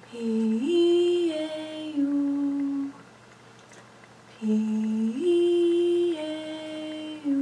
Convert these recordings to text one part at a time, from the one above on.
P-A-U, P-A-U.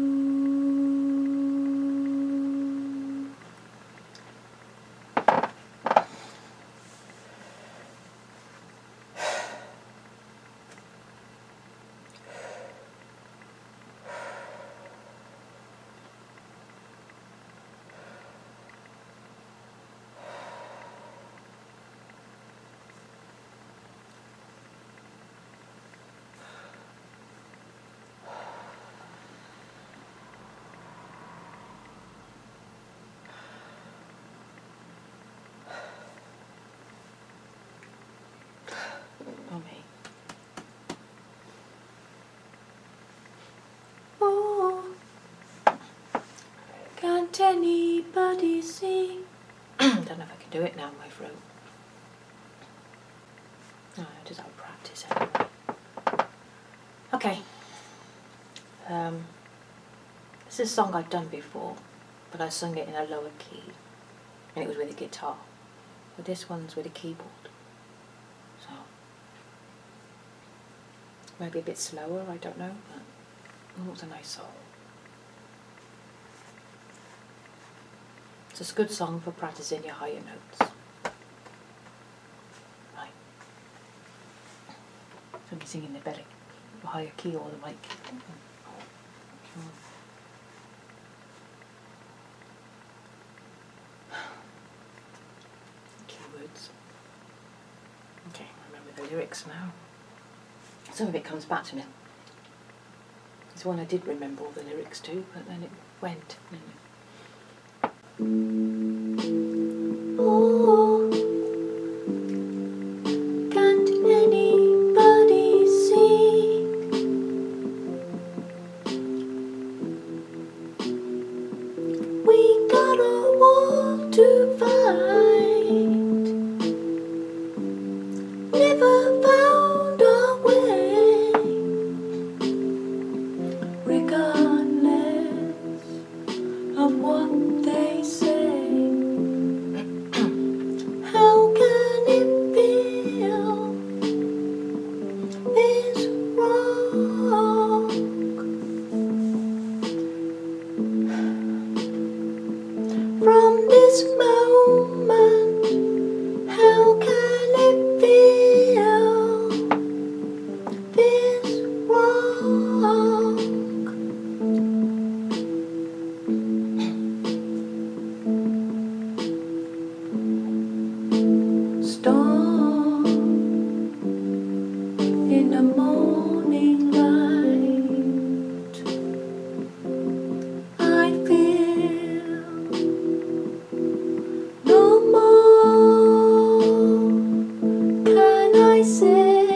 Oh, can't anybody see? Don't know if I can do it now in my throat. No, I just have to practice anyway. Okay. This is a song I've done before, but I sung it in a lower key, and it was with a guitar. But this one's with a keyboard. So maybe a bit slower, I don't know, but it's a nice song. It's a good song for practicing your higher notes. Right. So I'm singing the better, the higher key or the mic. Keywords. Okay, I remember the lyrics now. Some of it comes back to me. It's one I did remember all the lyrics to, but then it went. Oh, can't anybody see? We got a war to fight. Never found our way. Regardless of what they say. How can it feel this wrong? From this moment, how can it feel this wrong? Storm in the morning light, I feel no more can I say.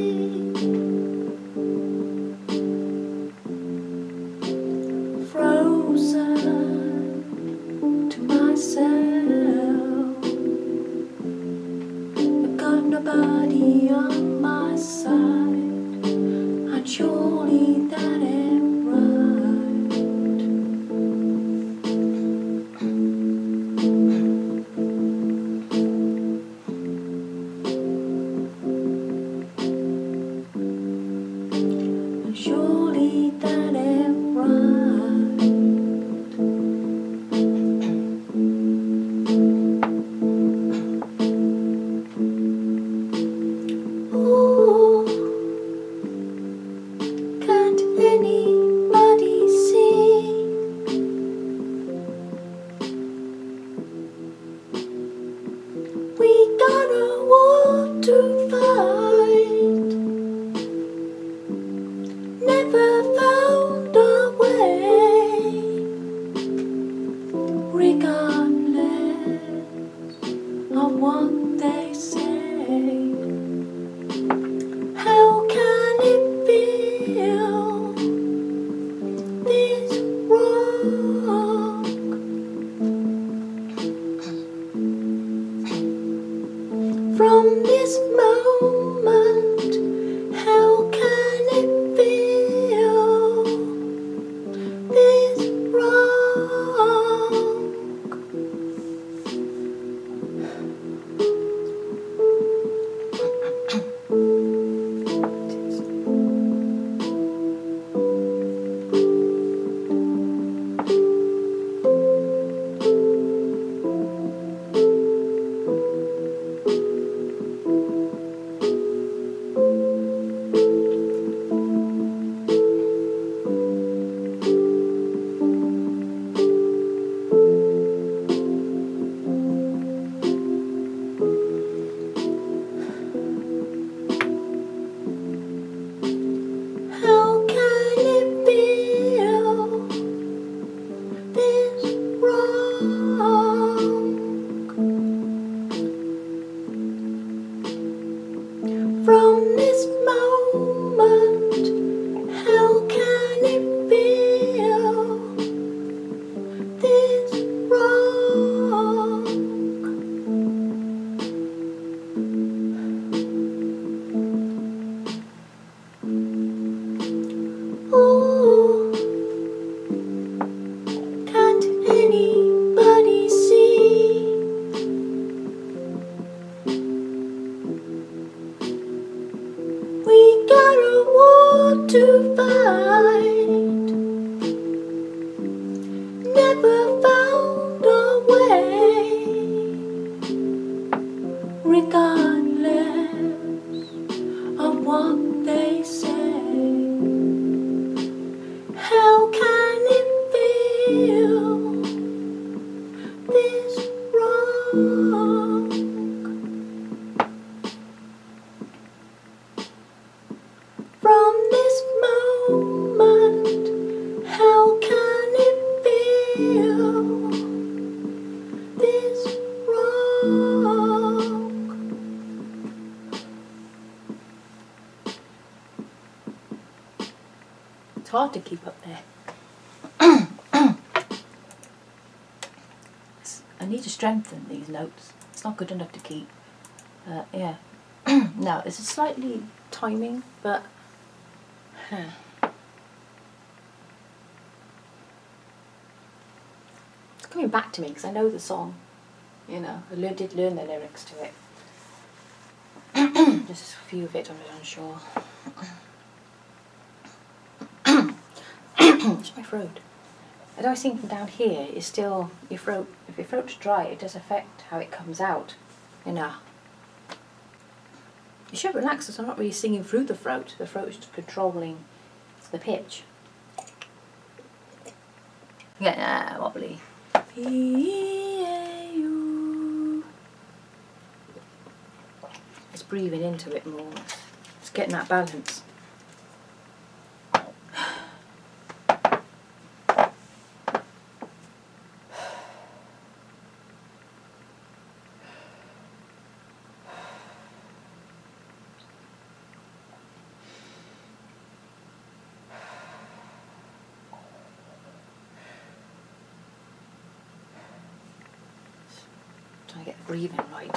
Frozen to myself, got nobody on my side, and surely that ain't right. And surely that ain't right. Oh, can't anybody see? We got a war to fight. Never found a way. Regardless of what they say. How can it feel this wrong? From this moment, how can it feel this wrong? From this moment, how can it feel this wrong? Oh, can't anybody see? We got a war to fight, never found a way, regardless of what they say. How can it feel this wrong? From this moment, how can it feel this wrong? It's hard to keep up there. I need to strengthen these notes. It's not good enough to keep. Yeah. No, it's a slightly timing, but it's coming back to me because I know the song. You know, I did learn the lyrics to it. Just a few of it I was unsure. It's my throat. As I was thinking down here, is still your throat. If your throat's dry, it does affect how it comes out. You know. You should relax, because I'm not really singing through the throat. The throat is just controlling the pitch. Yeah, wobbly. It's breathing into it more. It's getting that balance. Trying to get the breathing right.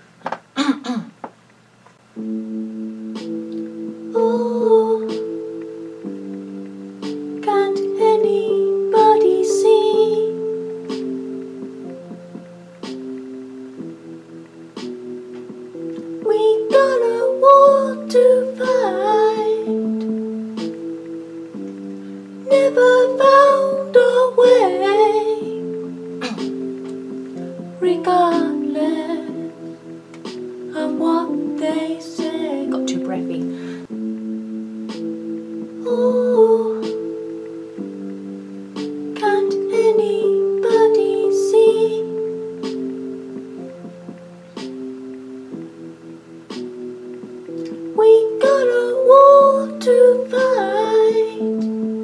Oh, can't anybody see? We got a war to fight, never found a way, regardless of what they say. Got too breathy. Oh, can't anybody see? We got a war to fight,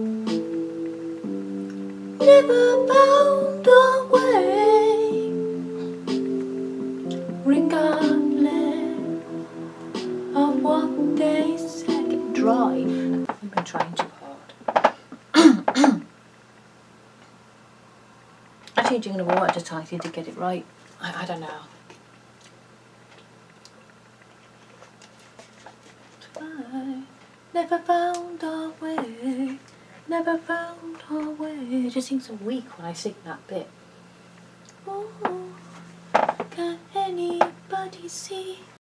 never found a way, regardless of what they say. Get dry. I've been trying too hard. Actually doing a water tighty to get it right. I don't know. Never found our way, never found our way. It just seems so weak when I sing that bit. Oh, can anybody see?